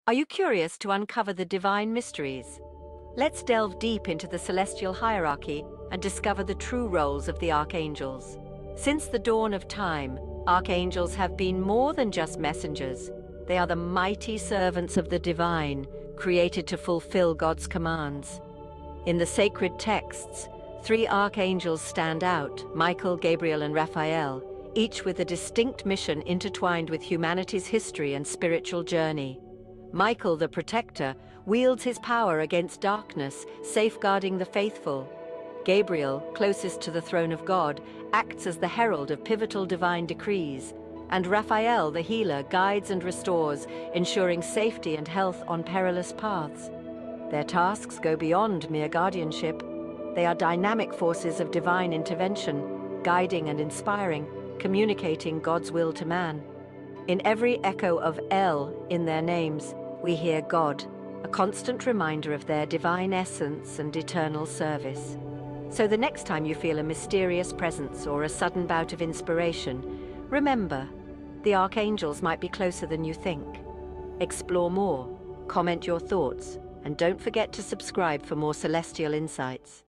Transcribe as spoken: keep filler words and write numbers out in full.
Are you curious to uncover the divine mysteries? Let's delve deep into the celestial hierarchy and discover the true roles of the archangels. Since the dawn of time, archangels have been more than just messengers. They are the mighty servants of the divine, created to fulfill God's commands. In the sacred texts, three archangels stand out: Michael, Gabriel, and Raphael, each with a distinct mission intertwined with humanity's history and spiritual journey. Michael, the protector, wields his power against darkness, safeguarding the faithful. Gabriel, closest to the throne of God, acts as the herald of pivotal divine decrees. And Raphael, the healer, guides and restores, ensuring safety and health on perilous paths. Their tasks go beyond mere guardianship. They are dynamic forces of divine intervention, guiding and inspiring, communicating God's will to man. In every echo of El in their names, we hear God, a constant reminder of their divine essence and eternal service. So the next time you feel a mysterious presence or a sudden bout of inspiration, remember, the archangels might be closer than you think. Explore more, comment your thoughts, and don't forget to subscribe for more celestial insights.